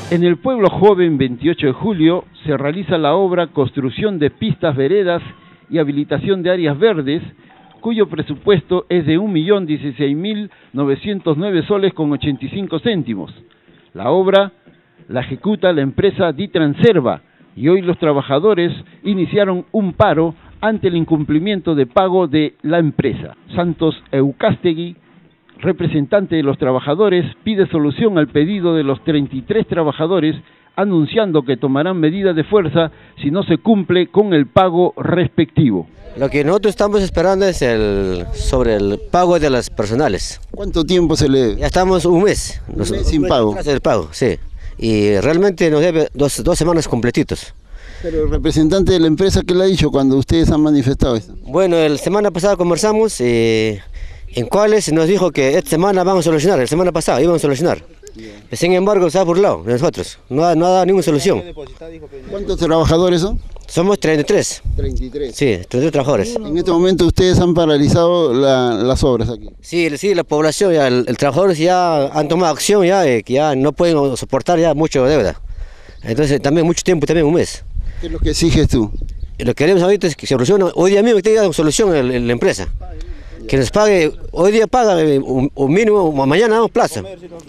En el pueblo joven 28 de julio se realiza la obra Construcción de pistas, veredas y habilitación de áreas verdes, cuyo presupuesto es de 1.016.909 soles con 85 céntimos. La obra la ejecuta la empresa Ditranserva y hoy los trabajadores iniciaron un paro ante el incumplimiento de pago de la empresa. Santos Eucástegui, representante de los trabajadores, pide solución al pedido de los 33 trabajadores, anunciando que tomarán medidas de fuerza si no se cumple con el pago respectivo. Lo que nosotros estamos esperando es sobre el pago de las personales. ¿Cuánto tiempo se le debe? Ya estamos un mes sin pago. El pago, sí. Y realmente nos debe dos semanas completitos. Pero el representante de la empresa, ¿qué le ha dicho cuando ustedes han manifestado esto? Bueno, la semana pasada conversamos en cuales nos dijo que esta semana vamos a solucionar, la semana pasada íbamos a solucionar. Sin embargo, se ha burlado de nosotros, no ha dado ninguna solución. ¿Cuántos trabajadores son? Somos 33. 33. Sí, 33 trabajadores. En este momento ustedes han paralizado las obras aquí. Sí, la población, ya, el trabajador ya han tomado acción, que ya no pueden soportar ya mucha deuda. Entonces también mucho tiempo, también un mes. ¿Qué es lo que exiges tú? Lo que queremos ahorita es que se solucione, hoy día mismo que tenga solución en la empresa. Que nos pague, hoy día paga un mínimo, mañana damos plaza.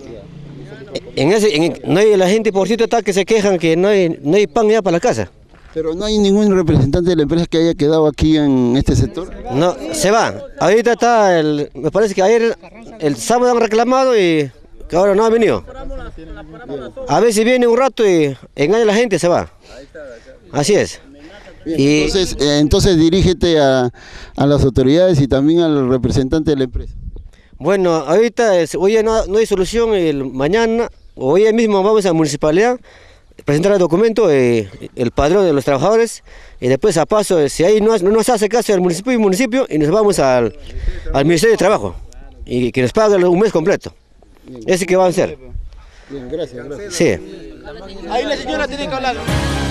No hay la gente por cierto está que se quejan que no hay pan ya para la casa. Pero no hay ningún representante de la empresa que haya quedado aquí en este sector. No, se va. Ahorita está, me parece que ayer, el sábado han reclamado y que ahora no ha venido. A veces viene un rato y engaña a la gente y se va. Así es. Bien, entonces dirígete a las autoridades y también al representante de la empresa. Bueno, ahorita hoy no hay solución, mañana o hoy mismo vamos a la municipalidad, presentar el documento, el padrón de los trabajadores y después a paso, si ahí no nos hace caso el municipio y nos vamos al Ministerio de Trabajo y que nos pague un mes completo. Ese que va a hacer. Bien, gracias. Sí. Ahí la señora tiene que hablar.